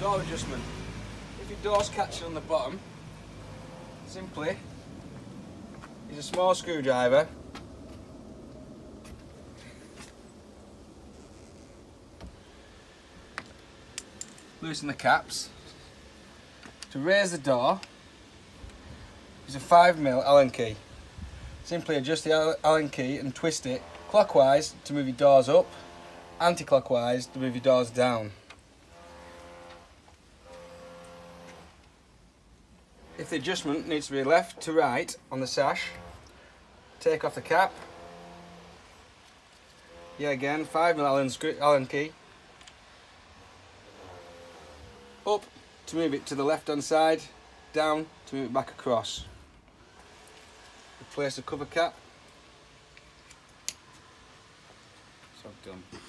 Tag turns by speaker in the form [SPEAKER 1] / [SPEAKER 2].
[SPEAKER 1] Door adjustment. If your door's catching on the bottom, simply use a small screwdriver. Loosen the caps. To raise the door, use a 5mm Allen key. Simply adjust the Allen key and twist it clockwise to move your doors up, anti-clockwise to move your doors down. If the adjustment needs to be left to right on the sash, take off the cap. Yeah, again, 5mm Allen key. Up to move it to the left hand side, down to move it back across. Replace the cover cap. So done.